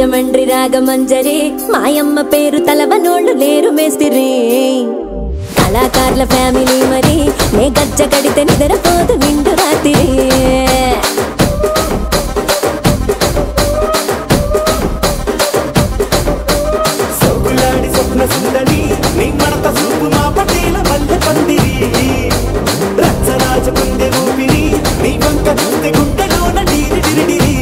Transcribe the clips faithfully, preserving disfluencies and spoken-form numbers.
రాజమండ్రి రాగమంజరి మాయమ్మ పేరు తలవనోళ్ళు లేరు మేస్తిరి కళాకారుల ఫ్యామిలీ మరి నే గజ్జ కడితే నిద్రపోదు నిండు రాత్రి సోకులాడి స్వప్న సుందరి నీ మడత సూపు మా పటేల మల్లె పందిరి రచ్చరాజ కుందె ఊపిరి నీ వంక గుండె గుండెలోన డీరి డిరిడిరి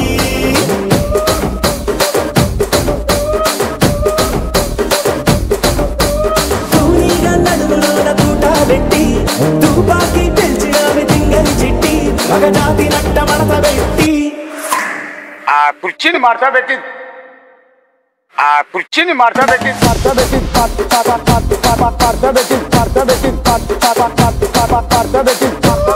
తూనీగా నడుములోన తూట పెట్టి తూపాకి పెంచినావి తింగని చిట్టి మగజాతి నట్ట మడత పెట్టి ఆ కుర్చీని మార్చా పెట్టి ఆ కుర్చీని మార్చా పెట్టి మార్చా పెట్టి మార్చా పెట్టి మార్చా పెట్టి మార్చా పెట్టి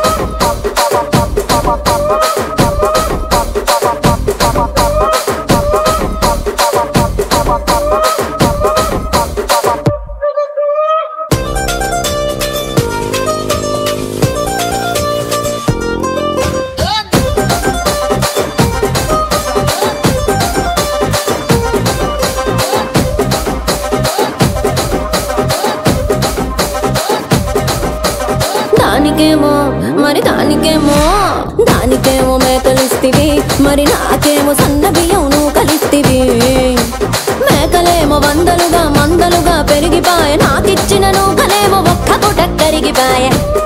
దానికేమో మరి దానికేమో దానికేమో మేకలిస్తివి మరి నాకేమో సన్న బియ్యం నువ్వు కలిస్తివి మేకలేమో వందలుగా మందలుగా పెరిగిపాయ నాకిచ్చిన నూకలేమో ఒక్క పూట కరిగిపాయ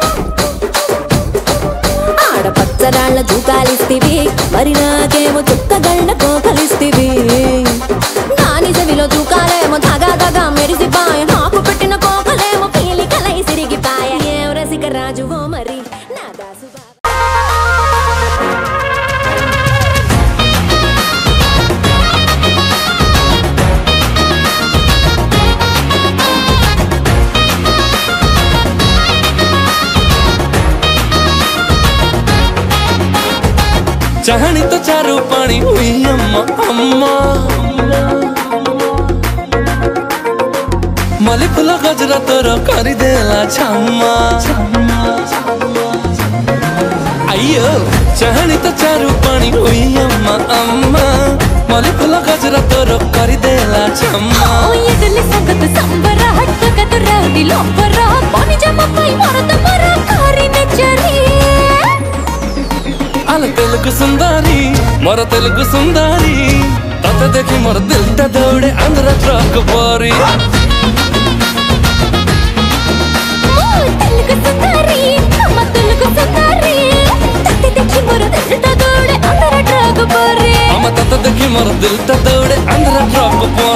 ఆడపచ్చరాళ్ల జూకాలిస్తివి మరి నాకేమో చుక్కగళ్ళ కోకలిస్తివి దాని చెవిలో జూకాలేమో దగా దగా మెరిసిపాయ నాకు పెట్టిన కోకలేమో పీలికలై సిరిగిపాయ ఏం రసిక రాజువో మరి నా దాసు चाहनी तो चारू पानी हुई अम्मा अम्मा मली फुल गजरा तोर करी देला छम्मा अयो चाहनी तो चारू पानी हुई अम्मा अम्मा मली फुल गजरा तोर करी देला छम्मा ये दिल संगत संबरा हट कत रौडी लोपरा पानी जमा पई मरत मरा कारी नचरी आल तेलुगु सुंदरी मोर तेलुगु सुंदरी तते देखी मोर दिल ता दौड़े अंदर ट्रक बोरी तेलुगु सुंदरी हम तेलुगु सुंदरी तते देखी मोर दिल ता दौड़े अंदर ट्रक बोरी हम तते देखी मोर दिल ता दौड़े अंदर ट्रक बोरी